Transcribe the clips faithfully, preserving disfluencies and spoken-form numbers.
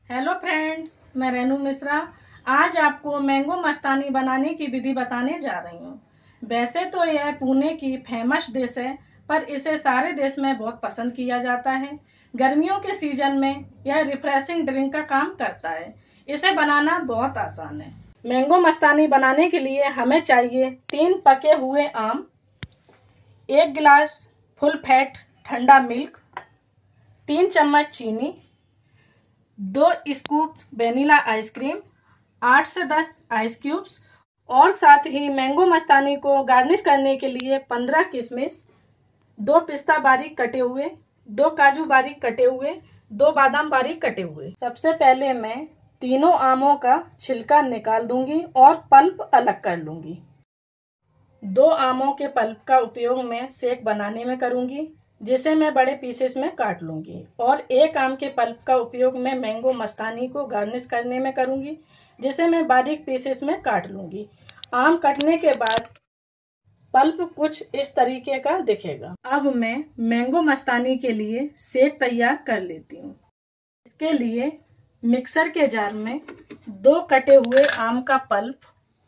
Hello friends, मैं रेनू मिश्रा आज आपको मैंगो मस्तानी बनाने की विधि बताने जा रही हूँ। वैसे तो यह पुणे की फेमस डिश है, पर इसे सारे देश में बहुत पसंद किया जाता है। गर्मियों के सीजन में यह रिफ्रेशिंग ड्रिंक का काम करता है। इसे बनाना बहुत आसान है। मैंगो मस्तानी बनाने के लिए हमें चाहिए तीन पके हुए आम, एक गिलास फुल फैट ठंडा मिल्क, तीन चम्मच चीनी, दो स्कूप वेनिला आइसक्रीम, आठ से दस आइस क्यूब्स और साथ ही मैंगो मस्तानी को गार्निश करने के लिए पंद्रह किशमिश, दो पिस्ता बारीक कटे हुए, दो काजू बारीक कटे हुए, दो बादाम बारीक कटे हुए। सबसे पहले मैं तीनों आमों का छिलका निकाल दूंगी और पल्प अलग कर लूंगी। दो आमों के पल्प का उपयोग मैं शेक बनाने में करूंगी, जिसे मैं बड़े पीसेस में काट लूंगी, और एक आम के पल्प का उपयोग मैं मैंगो मस्तानी को गार्निश करने में करूंगी, जिसे मैं बारीक पीसेस में काट लूंगी। आम कटने के बाद पल्प कुछ इस तरीके का दिखेगा। अब मैं मैंगो मस्तानी के लिए शेक तैयार कर लेती हूँ। इसके लिए मिक्सर के जार में दो कटे हुए आम का पल्प,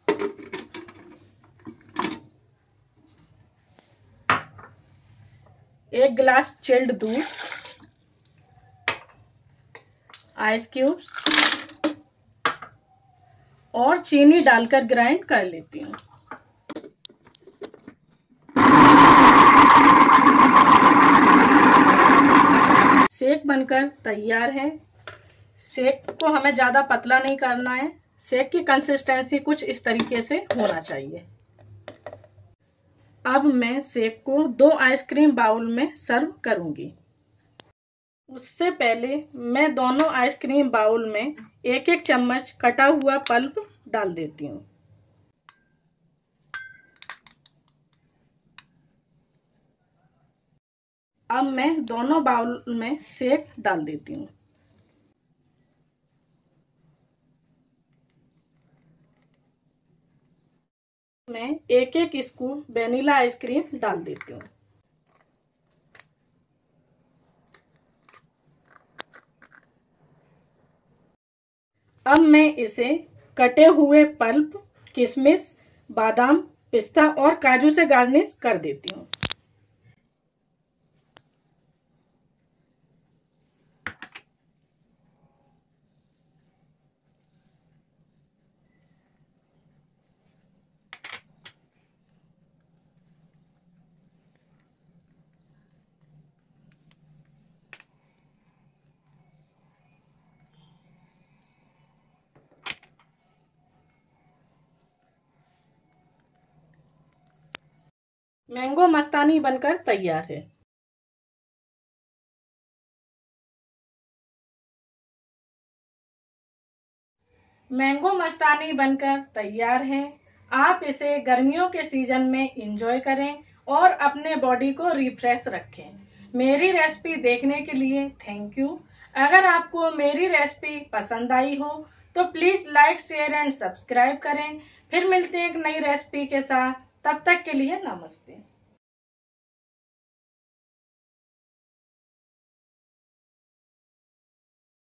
एक गिलास चिल्ड दूध, आइस क्यूब्स और चीनी डालकर ग्राइंड कर लेती हूँ। शेक बनकर तैयार है। शेक को हमें ज्यादा पतला नहीं करना है। शेक की कंसिस्टेंसी कुछ इस तरीके से होना चाहिए। अब मैं शेक को दो आइसक्रीम बाउल में सर्व करूंगी। उससे पहले मैं दोनों आइसक्रीम बाउल में एक एक चम्मच कटा हुआ पल्प डाल देती हूँ। अब मैं दोनों बाउल में शेक डाल देती हूँ। मैं एक एक स्कूप वेनिला आइसक्रीम डाल देती हूँ। अब मैं इसे कटे हुए पल्प, किशमिश, बादाम, पिस्ता और काजू से गार्निश कर देती हूँ। मैंगो मस्तानी बनकर तैयार है। मैंगो मस्तानी बनकर तैयार है। आप इसे गर्मियों के सीजन में एंजॉय करें और अपने बॉडी को रिफ्रेश रखें। मेरी रेसिपी देखने के लिए थैंक यू। अगर आपको मेरी रेसिपी पसंद आई हो तो please like, share and subscribe करें। फिर मिलते हैं एक नई रेसिपी के साथ। तब तक के लिए नमस्ते।